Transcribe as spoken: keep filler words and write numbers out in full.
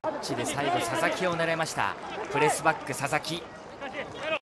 ちで最後佐々木を狙いました。プレスバック佐々木。